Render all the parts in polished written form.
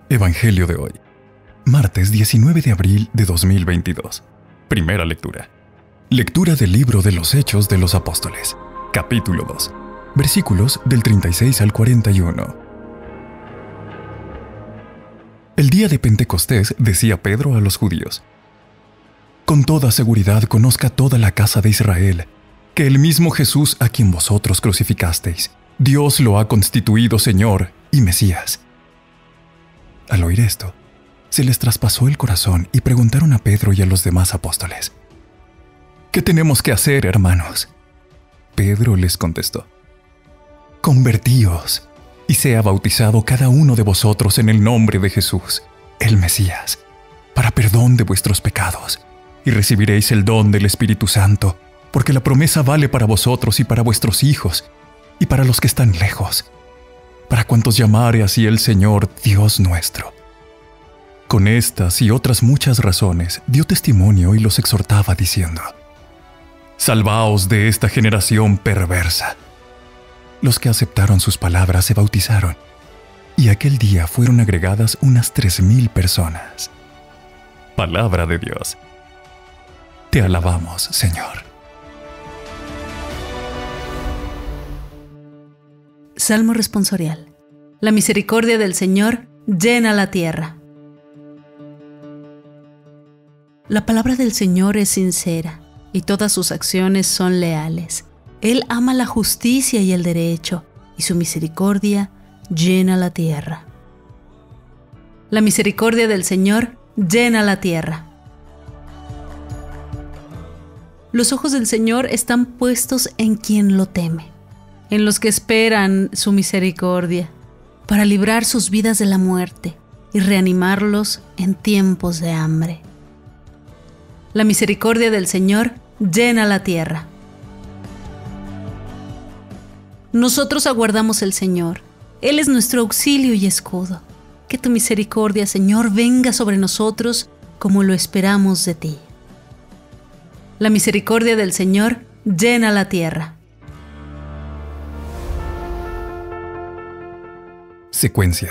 Evangelio de hoy, martes 19 de abril de 2022. Primera lectura. Lectura del libro de los Hechos de los Apóstoles, capítulo 2, versículos del 36 al 41. El día de Pentecostés decía Pedro a los judíos: con toda seguridad conozca toda la casa de Israel, que el mismo Jesús a quien vosotros crucificasteis, Dios lo ha constituido Señor y Mesías. Al oír esto, se les traspasó el corazón y preguntaron a Pedro y a los demás apóstoles: ¿qué tenemos que hacer, hermanos? Pedro les contestó: convertíos y sea bautizado cada uno de vosotros en el nombre de Jesús, el Mesías, para perdón de vuestros pecados, y recibiréis el don del Espíritu Santo, porque la promesa vale para vosotros y para vuestros hijos, y para los que están lejos, para cuantos llamare así el Señor Dios nuestro. Con estas y otras muchas razones dio testimonio y los exhortaba diciendo: salvaos de esta generación perversa. Los que aceptaron sus palabras se bautizaron, y aquel día fueron agregadas unas 3,000 personas. Palabra de Dios. Te alabamos, Señor. Salmo responsorial. La misericordia del Señor llena la tierra. La palabra del Señor es sincera y todas sus acciones son leales. Él ama la justicia y el derecho, y su misericordia llena la tierra. La misericordia del Señor llena la tierra. Los ojos del Señor están puestos en quien lo teme, en los que esperan su misericordia, para librar sus vidas de la muerte y reanimarlos en tiempos de hambre. La misericordia del Señor llena la tierra. Nosotros aguardamos al Señor. Él es nuestro auxilio y escudo. Que tu misericordia, Señor, venga sobre nosotros como lo esperamos de ti. La misericordia del Señor llena la tierra. Secuencia.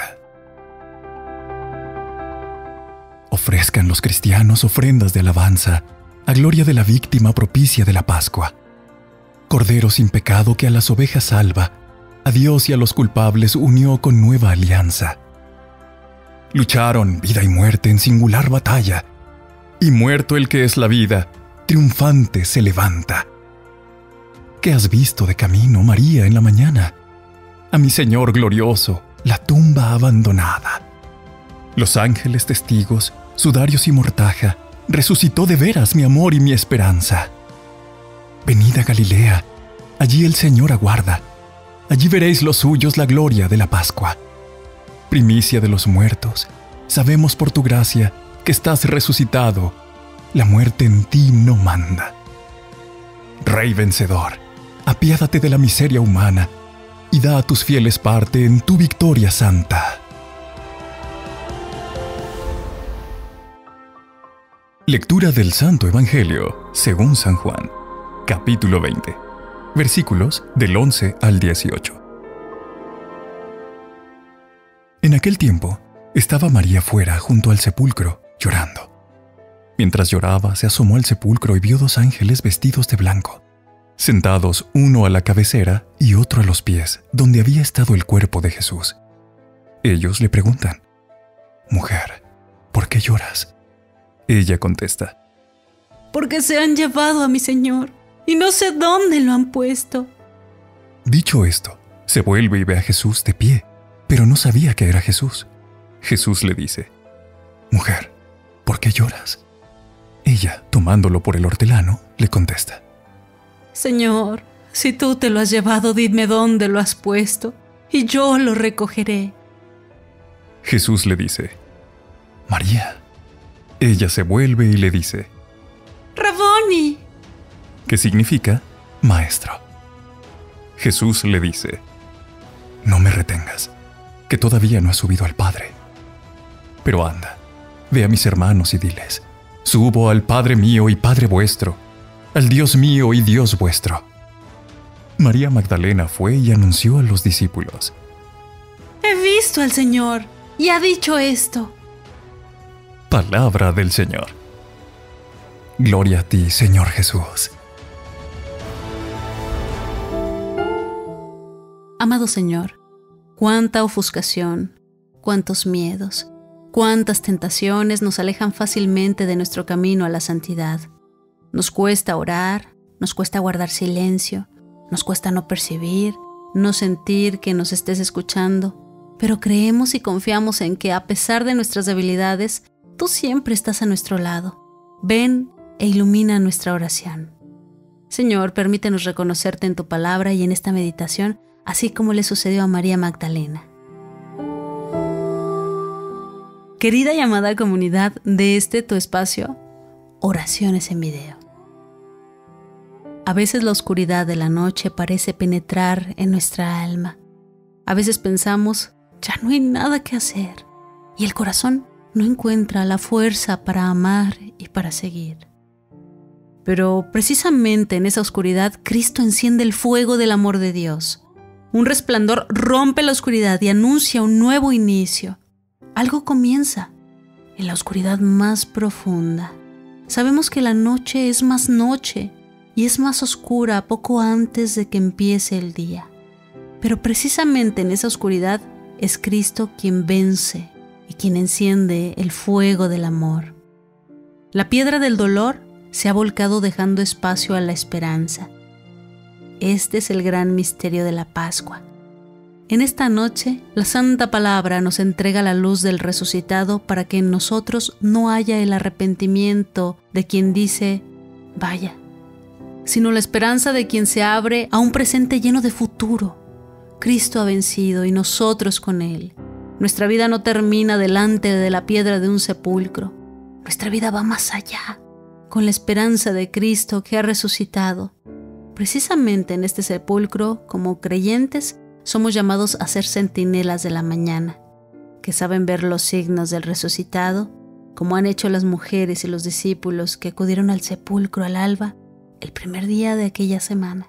Ofrezcan los cristianos ofrendas de alabanza a gloria de la víctima propicia de la Pascua. Cordero sin pecado que a las ovejas salva, a Dios y a los culpables unió con nueva alianza. Lucharon vida y muerte en singular batalla, y muerto el que es la vida, triunfante se levanta. ¿Qué has visto de camino, María, en la mañana? A mi Señor glorioso, la tumba abandonada. Los ángeles testigos, sudarios y mortaja, resucitó de veras mi amor y mi esperanza. Venid a Galilea, allí el Señor aguarda, allí veréis los suyos la gloria de la Pascua. Primicia de los muertos, sabemos por tu gracia que estás resucitado, la muerte en ti no manda. Rey vencedor, apiádate de la miseria humana, y da a tus fieles parte en tu victoria santa. Lectura del Santo Evangelio según San Juan, capítulo 20, versículos del 11 al 18. En aquel tiempo, estaba María fuera junto al sepulcro, llorando. Mientras lloraba, se asomó al sepulcro y vio 2 ángeles vestidos de blanco, sentados uno a la cabecera y otro a los pies, donde había estado el cuerpo de Jesús. Ellos le preguntan: mujer, ¿por qué lloras? Ella contesta: porque se han llevado a mi Señor, y no sé dónde lo han puesto. Dicho esto, se vuelve y ve a Jesús de pie, pero no sabía que era Jesús. Jesús le dice: mujer, ¿por qué lloras? Ella, tomándolo por el hortelano, le contesta: Señor, si tú te lo has llevado, dime dónde lo has puesto, y yo lo recogeré. Jesús le dice: María. Ella se vuelve y le dice: Raboni, que significa maestro. Jesús le dice: no me retengas, que todavía no he subido al Padre. Pero anda, ve a mis hermanos y diles: subo al Padre mío y Padre vuestro, al Dios mío y Dios vuestro. María Magdalena fue y anunció a los discípulos: he visto al Señor, y ha dicho esto. Palabra del Señor. Gloria a ti, Señor Jesús. Amado Señor, cuánta ofuscación, cuántos miedos, cuántas tentaciones nos alejan fácilmente de nuestro camino a la santidad. Nos cuesta orar, nos cuesta guardar silencio, nos cuesta no percibir, no sentir que nos estés escuchando, pero creemos y confiamos en que a pesar de nuestras debilidades, tú siempre estás a nuestro lado. Ven e ilumina nuestra oración. Señor, permítenos reconocerte en tu palabra y en esta meditación, así como le sucedió a María Magdalena. Querida y amada comunidad de tu espacio, Oraciones en Video. A veces la oscuridad de la noche parece penetrar en nuestra alma. A veces pensamos, ya no hay nada que hacer, y el corazón no encuentra la fuerza para amar y para seguir. Pero precisamente en esa oscuridad, Cristo enciende el fuego del amor de Dios. Un resplandor rompe la oscuridad y anuncia un nuevo inicio. Algo comienza en la oscuridad más profunda. Sabemos que la noche es más noche y es más oscura poco antes de que empiece el día. Pero precisamente en esa oscuridad es Cristo quien vence y quien enciende el fuego del amor. La piedra del dolor se ha volcado dejando espacio a la esperanza. Este es el gran misterio de la Pascua. En esta noche, la Santa Palabra nos entrega la luz del resucitado para que en nosotros no haya el arrepentimiento de quien dice, vaya, sino la esperanza de quien se abre a un presente lleno de futuro. Cristo ha vencido y nosotros con Él. Nuestra vida no termina delante de la piedra de un sepulcro. Nuestra vida va más allá, con la esperanza de Cristo que ha resucitado. Precisamente en este sepulcro, como creyentes, somos llamados a ser centinelas de la mañana, que saben ver los signos del resucitado, como han hecho las mujeres y los discípulos que acudieron al sepulcro al alba, el primer día de aquella semana.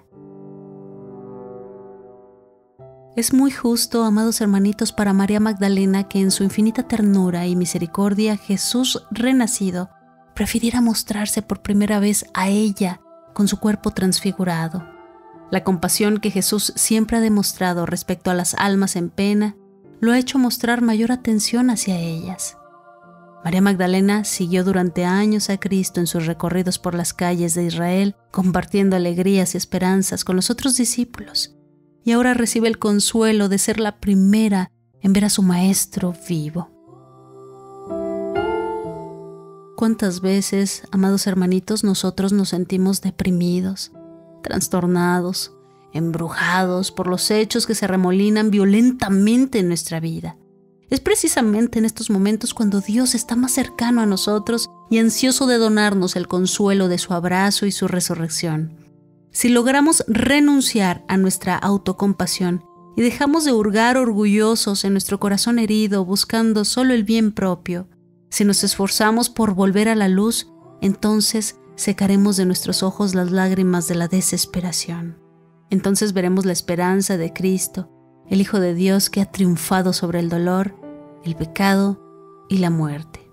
Es muy justo, amados hermanitos, para María Magdalena que en su infinita ternura y misericordia Jesús renacido prefiriera mostrarse por primera vez a ella con su cuerpo transfigurado. La compasión que Jesús siempre ha demostrado respecto a las almas en pena lo ha hecho mostrar mayor atención hacia ellas. María Magdalena siguió durante años a Cristo en sus recorridos por las calles de Israel, compartiendo alegrías y esperanzas con los otros discípulos, y ahora recibe el consuelo de ser la primera en ver a su Maestro vivo. ¿Cuántas veces, amados hermanitos, nosotros nos sentimos deprimidos, trastornados, embrujados por los hechos que se remolinan violentamente en nuestra vida? Es precisamente en estos momentos cuando Dios está más cercano a nosotros y ansioso de donarnos el consuelo de su abrazo y su resurrección. Si logramos renunciar a nuestra autocompasión y dejamos de hurgar orgullosos en nuestro corazón herido buscando solo el bien propio, si nos esforzamos por volver a la luz, entonces secaremos de nuestros ojos las lágrimas de la desesperación. Entonces veremos la esperanza de Cristo, el Hijo de Dios que ha triunfado sobre el dolor, el pecado y la muerte.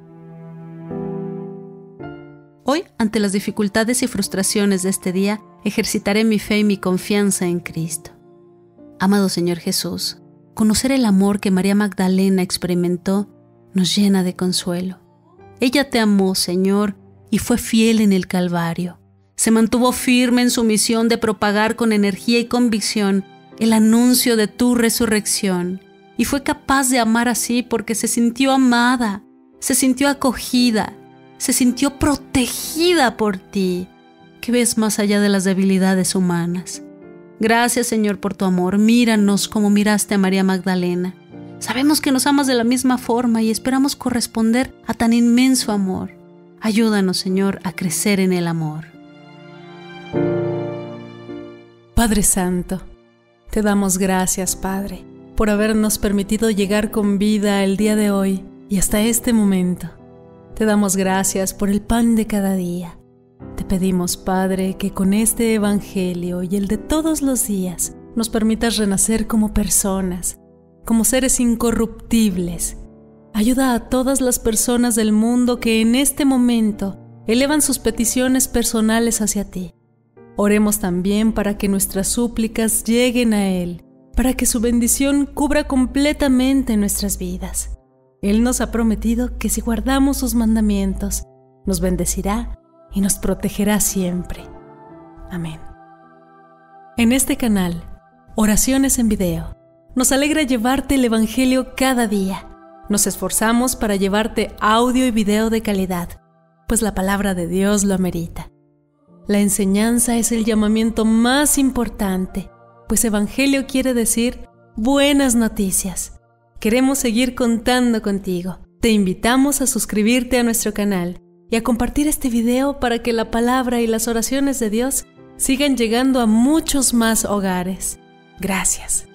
Hoy, ante las dificultades y frustraciones de este día, ejercitaré mi fe y mi confianza en Cristo. Amado Señor Jesús, conocer el amor que María Magdalena experimentó nos llena de consuelo. Ella te amó, Señor, y fue fiel en el Calvario. Se mantuvo firme en su misión de propagar con energía y convicción el anuncio de tu resurrección, y fue capaz de amar así porque se sintió amada, se sintió acogida, se sintió protegida por ti, que ves más allá de las debilidades humanas. Gracias, Señor, por tu amor. Míranos como miraste a María Magdalena. Sabemos que nos amas de la misma forma y esperamos corresponder a tan inmenso amor. Ayúdanos, Señor, a crecer en el amor. Padre Santo, te damos gracias, Padre, por habernos permitido llegar con vida el día de hoy y hasta este momento. Te damos gracias por el pan de cada día. Te pedimos, Padre, que con este Evangelio y el de todos los días nos permitas renacer como personas, como seres incorruptibles. Ayuda a todas las personas del mundo que en este momento elevan sus peticiones personales hacia ti. Oremos también para que nuestras súplicas lleguen a Él, para que su bendición cubra completamente nuestras vidas. Él nos ha prometido que si guardamos sus mandamientos, nos bendecirá y nos protegerá siempre. Amén. En este canal, Oraciones en Video, nos alegra llevarte el Evangelio cada día. Nos esforzamos para llevarte audio y video de calidad, pues la palabra de Dios lo amerita. La enseñanza es el llamamiento más importante, pues Evangelio quiere decir buenas noticias. Queremos seguir contando contigo. Te invitamos a suscribirte a nuestro canal y a compartir este video para que la palabra y las oraciones de Dios sigan llegando a muchos más hogares. Gracias.